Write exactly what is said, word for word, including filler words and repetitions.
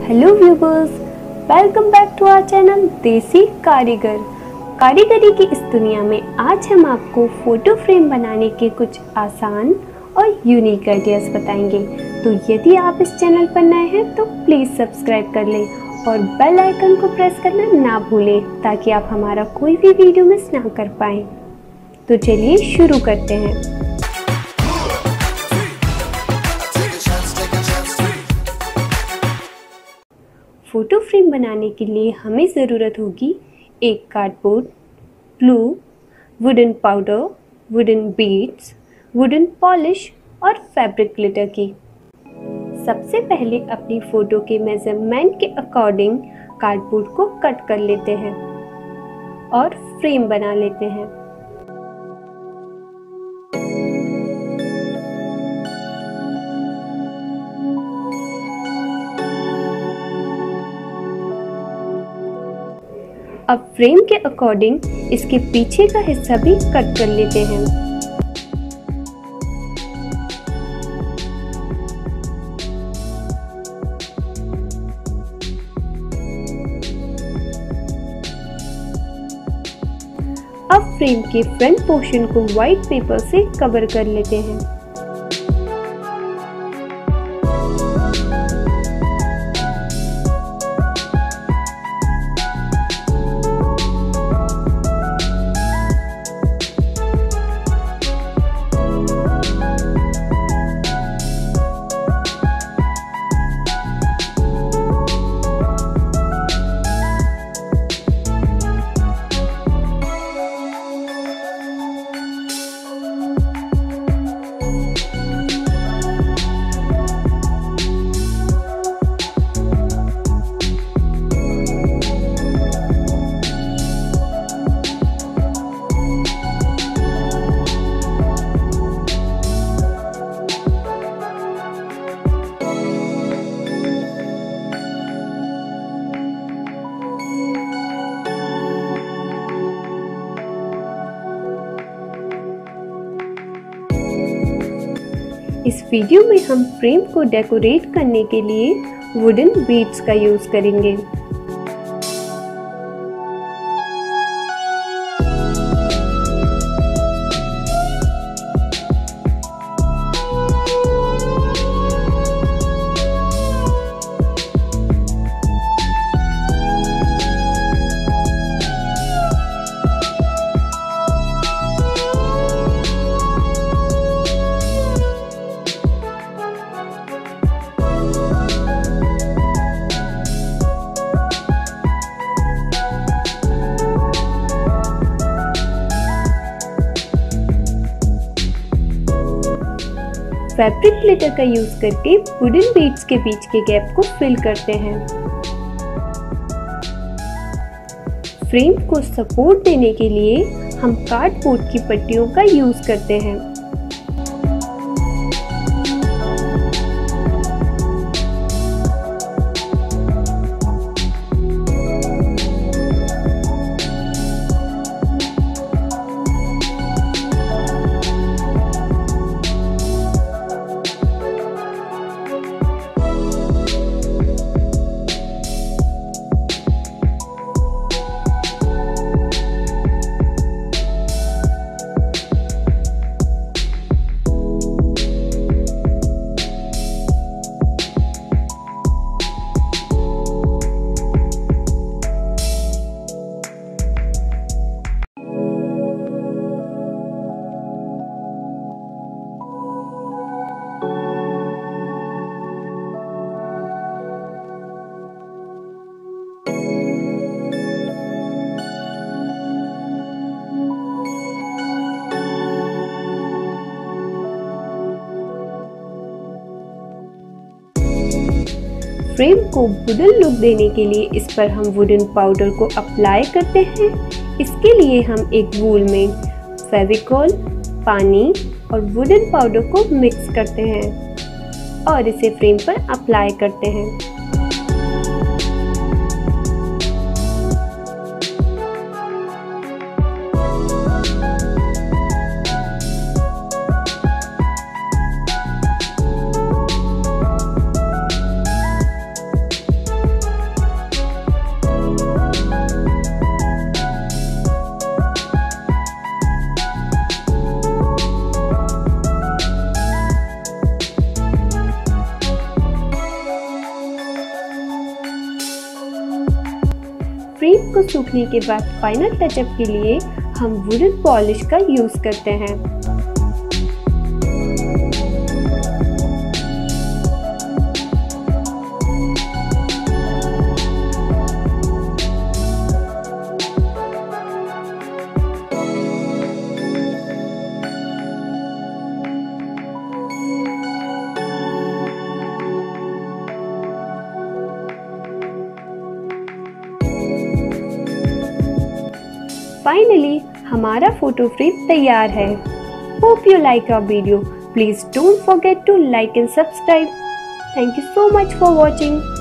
Hello viewers, welcome back to our channel Desi Karigar. कारीगरी की इस दुनिया में आज हम आपको फ़ोटो फ्रेम बनाने के कुछ आसान और यूनिक आइडियाज़ बताएंगे। तो यदि आप इस चैनल पर नए हैं तो प्लीज़ सब्सक्राइब कर लें और बेल आइकन को प्रेस करना ना भूलें ताकि आप हमारा कोई भी वीडियो मिस ना कर पाएँ। तो चलिए शुरू करते हैं। फ़ोटो फ्रेम बनाने के लिए हमें ज़रूरत होगी एक cardboard, glue, wooden powder, wooden beads, wooden polish और फैब्रिक ग्लिटर की। सबसे पहले अपनी फ़ोटो के मेज़रमेंट के अकॉर्डिंग कार्डबोर्ड को कट कर लेते हैं और फ्रेम बना लेते हैं। अब फ्रेम के अकॉर्डिंग इसके पीछे का हिस्सा भी कट कर लेते हैं। अब फ्रेम के फ्रंट पोर्शन को व्हाइट पेपर से कवर कर लेते हैं। इस वीडियो में हम फ्रेम को डेकोरेट करने के लिए वुडन बीड्स का यूज़ करेंगे। फैब्रिक ग्लिटर का यूज करके वुडन बीड्स के बीच के गैप को फिल करते हैं। फ्रेम को सपोर्ट देने के लिए हम कार्डबोर्ड की पट्टियों का यूज करते हैं। फ्रेम को वुडन लुक देने के लिए इस पर हम वुडन पाउडर को अप्लाई करते हैं। इसके लिए हम एक वूल में फेविकॉल, पानी और वुडन पाउडर को मिक्स करते हैं और इसे फ्रेम पर अप्लाई करते हैं। फ्रेम को सूखने के बाद फाइनल टचअप के लिए हम वुडन पॉलिश का यूज करते हैं। फाइनली हमारा फोटो फ्रेम तैयार है। Hope you like our video. Please don't forget to like and subscribe. Thank you so much for watching.